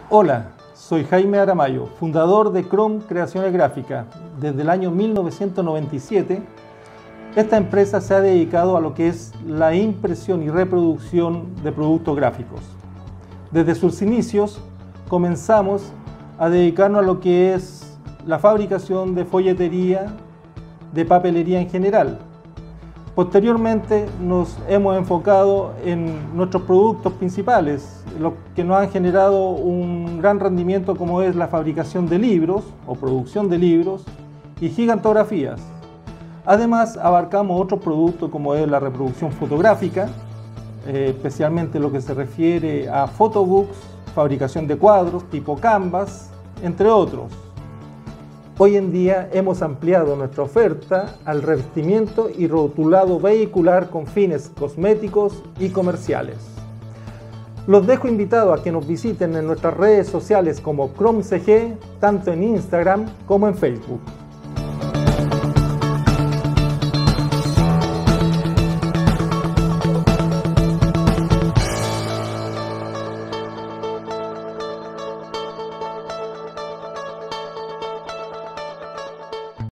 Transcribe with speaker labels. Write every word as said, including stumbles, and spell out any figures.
Speaker 1: Hola, soy Jaime Aramayo, fundador de Chrome Creaciones Gráficas. Desde el año mil novecientos noventa y siete, esta empresa se ha dedicado a lo que es la impresión y reproducción de productos gráficos. Desde sus inicios comenzamos a dedicarnos a lo que es la fabricación de folletería, de papelería en general. Posteriormente nos hemos enfocado en nuestros productos principales, los que nos han generado un gran rendimiento, como es la fabricación de libros o producción de libros y gigantografías. Además abarcamos otros productos como es la reproducción fotográfica, eh, especialmente lo que se refiere a photobooks, fabricación de cuadros tipo Canvas, entre otros. Hoy en día hemos ampliado nuestra oferta al revestimiento y rotulado vehicular con fines cosméticos y comerciales. Los dejo invitados a que nos visiten en nuestras redes sociales como Chrome C G, tanto en Instagram como en Facebook.